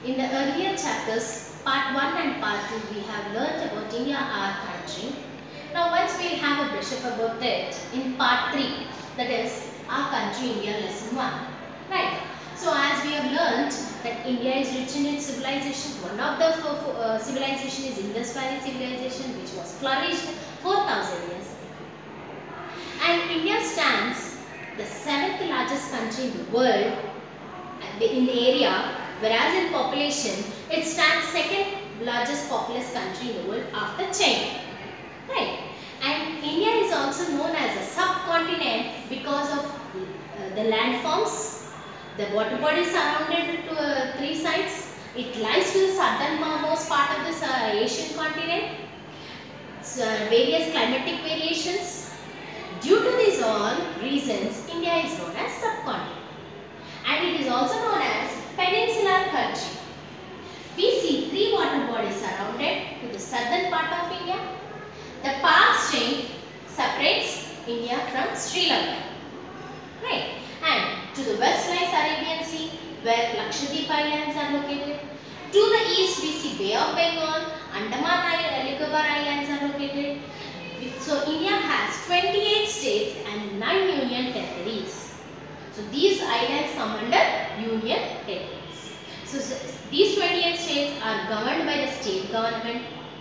In the earlier chapters, part 1 and part 2, we have learnt about India, our country. Now once we will have a brush up about it in part 3, that is our country India lesson 1. Right. So as we have learnt that India is rich in its civilizations. One of the civilization is Indus Valley civilization, which was flourished 4,000 years ago. And India stands the 7th largest country in the world in area, whereas in population it stands 2nd largest populous country in the world after China. Right. And India is also known as a subcontinent because of the landforms, the water bodies surrounded to 3 sides. It lies to the southernmost part of this Asian continent. Various climatic variations. Due to these all reasons, India is known as subcontinent. And it is also known as peninsular country. We see 3 water bodies surrounded to the southern part of India. The Park Strait separates India from Sri Lanka. Right. And to the west lies Arabian Sea, where Lakshadweep Islands are located. To the east we see Bay of Bengal, Andaman and Nicobar Islands are located. So India has 28 states and 9 union territories. So these islands come under union territories. So these 28 states are governed by the state government,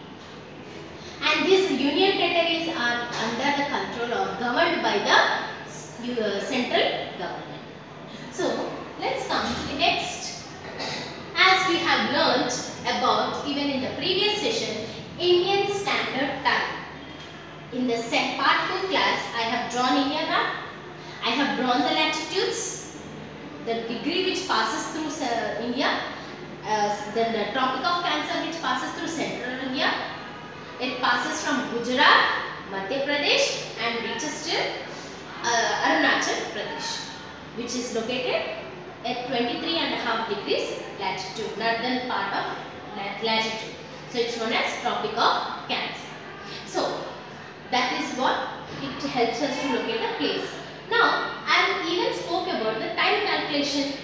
and these union territories are under the control or governed by the central government. So let's come to the next. As we have learnt about even in the previous session, Indian Standard Time. In the part 2 class, I have drawn India map. I have drawn the latitudes, the degree which passes through India, then the Tropic of Cancer which passes through central India. It passes from Gujarat, Madhya Pradesh and reaches to Arunachal Pradesh, which is located at 23.5 degrees latitude, northern part of latitude. So it's known as Tropic of Cancer. So that is what it helps us to locate the place. Now, I even spoke about the time calculation.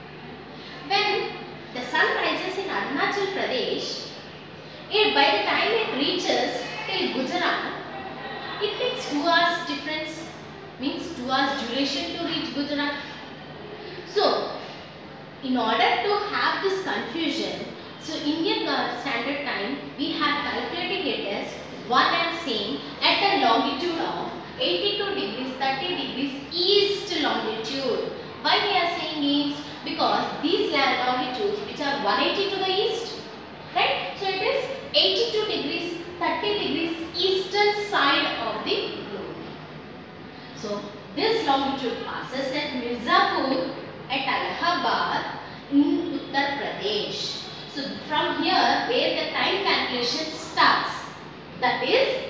When the sun rises in Arunachal Pradesh, by the time it reaches till Gujarat, it takes 2 hours difference, means 2 hours duration to reach Gujarat. So, in order to have this confusion, so Indian Standard Time, we have calculated it as one and same at a longitude of 82 degrees, 30 degrees east longitude. Why we are saying east? Because these longitudes which are 180 to the east, right? So it is 82 degrees, 30 degrees eastern side of the globe. So this longitude passes at Mirzapur at Allahabad in Uttar Pradesh. So from here where the time calculation starts, that is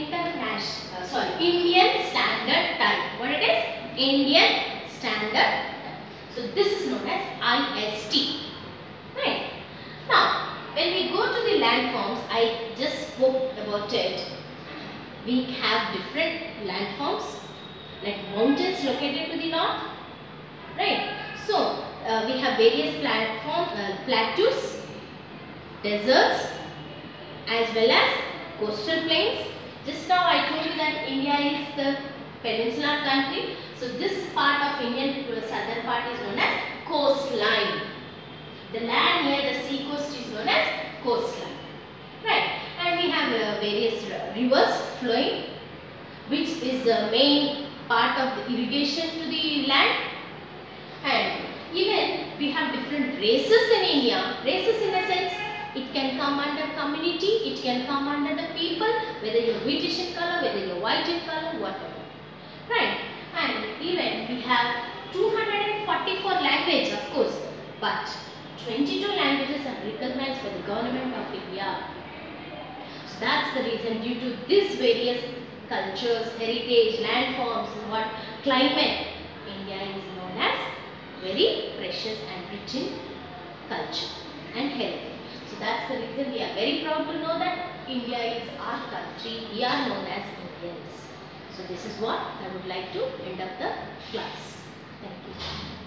Indian Standard Time. What it is? Indian Standard Time. So this is known as IST. Right. Now, when we go to the landforms, I just spoke about it. We have different landforms, like mountains located to the north. Right. So we have various plateaus, deserts, as well as coastal plains. Just now I told you that India is the peninsular country. So this part of Indian southern part is known as coastline. The land near the sea coast is known as coastline. Right. And we have various rivers flowing, which is the main part of the irrigation to the land. And even we have different races in India. Races in a sense, it can come under community, it can come under the people, whether you're British in color, whether you're white in color, whatever. Right. And even we have 244 languages, of course, but 22 languages are recognized by the government of India. So that's the reason, due to these various cultures, heritage, landforms, climate, India is known as very precious and rich in culture and heritage. So that's the reason we are very proud to know that India is our country. We are known as Indians. So this is what I would like to end up the class. Thank you.